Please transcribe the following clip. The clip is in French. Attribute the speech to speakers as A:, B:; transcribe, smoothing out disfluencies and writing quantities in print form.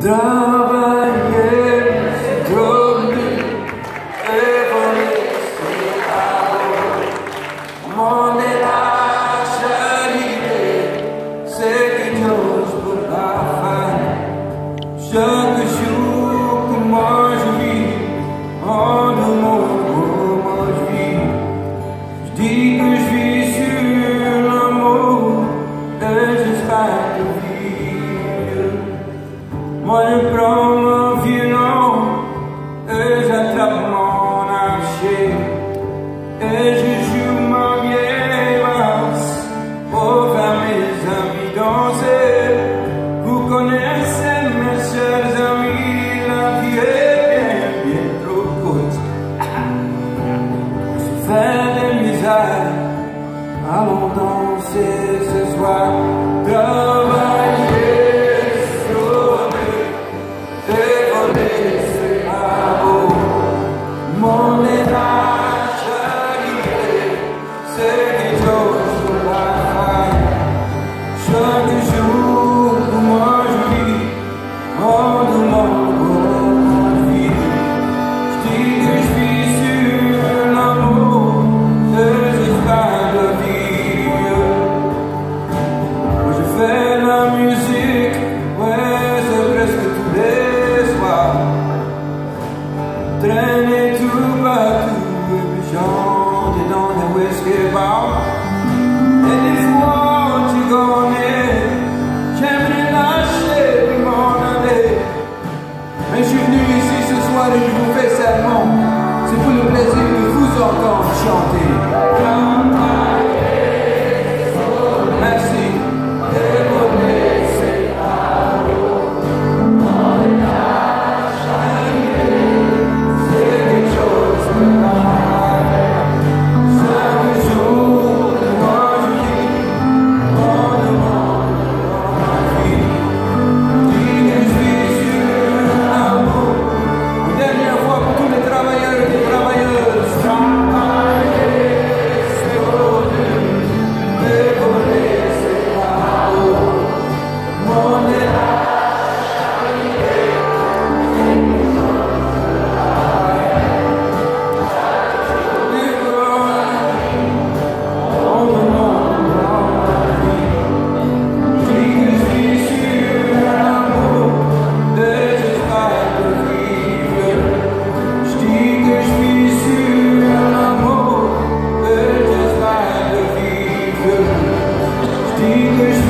A: Travailler, c'est donner, et voler, c'est avoir. Mon est la charité, c'est quelque chose pour la fin. Chaque jour que moi je vis, en de mon moi je vis. Je dis que je vis sur l'amour, et j'espère que vivre. Moi je prends mon violon, et j'attrape mon archer, et je joue ma vieille valse pour faire mes amis danser. Vous connaissez mes chers amis, la vie est bien trop courte. Je fais des misères, allons danser ce soir. Travailler, sauver, et voler, c'est pas beau. Mon est la charité, c'est quelque chose pour la fin. Chaque jour que moi je vis, en demande comment je vis. Je dis que je vis sur l'amour, et j'espère de vivre. Je fais la musique, ouais, c'est presque tous les soirs. Traîner tout partout, et puis chanter dans les whisky bars. Et des fois, tu connais, j'aimerais lâcher puis m'en aller. Mais je suis venu ici ce soir et je vous fais serment. C'est pour le plaisir de vous entendre chanter. Merci. Tigers